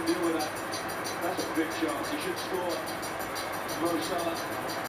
to deal with that. That's a big chance. He should score. Mo Salah